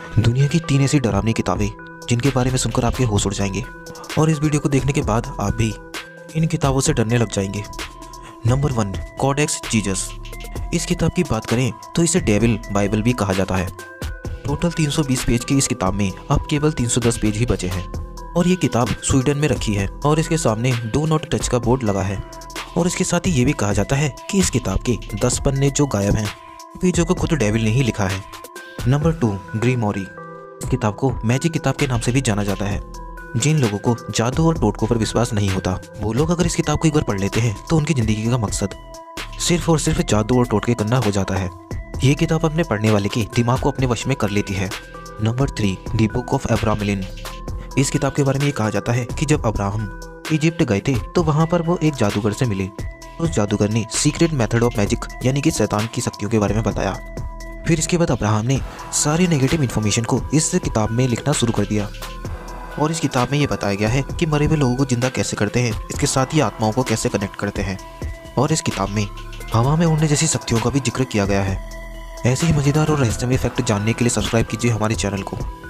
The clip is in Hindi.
दुनिया की 3 ऐसी डरावनी किताबें जिनके बारे में सुनकर आपके होश उड़ जाएंगे और इस वीडियो को देखने के बाद आप भी इन किताबों से डरने लग जाएंगे। नंबर 1, कोडेक्स जीसस। इस किताब की बात करें तो इसे डेविल बाइबल भी कहा जाता है। टोटल 320 पेज की इस किताब में अब केवल 310 पेज ही बचे हैं और ये किताब स्वीडन में रखी है और इसके सामने डू नॉट टच का बोर्ड लगा है। और इसके साथ ही ये भी कहा जाता है कि इस किताब के 10 पन्ने जो गायब हैं, पेजों को खुद डेविल ने ही लिखा है। Number 2, grimoire. इस किताब को मैजिक किताब के नाम से भी जाना जाता है। जिन लोगों को जादू और टोटकों पर विश्वास नहीं होता, वो लोग अगर इस किताब को एक बार पढ़ लेते हैं तो उनकी ज़िंदगी का मकसद सिर्फ और सिर्फ जादू और टोटके करना हो जाता है। ये किताब अपने पढ़ने वाले के दिमाग को अपने वश में कर लेती है। Number 3, the book of Abraham. इस किताब के बारे में ये कहा जाता है कि जब अब्राहम इजिप्ट गए थे तो वहाँ पर वो एक जादूगर से मिले। उस जादूगर ने सीक्रेट मेथड ऑफ मैजिक यानी कि शैतान की शक्तियों के बारे में बताया। फिर इसके बाद अब्राहम ने सारी नेगेटिव इन्फॉर्मेशन को इस किताब में लिखना शुरू कर दिया और इस किताब में ये बताया गया है कि मरे हुए लोगों को जिंदा कैसे करते हैं, इसके साथ ही आत्माओं को कैसे कनेक्ट करते हैं। और इस किताब में हवा में उड़ने जैसी शक्तियों का भी जिक्र किया गया है। ऐसे ही मज़ेदार और रहस्यमय फैक्ट जानने के लिए सब्सक्राइब कीजिए हमारे चैनल को।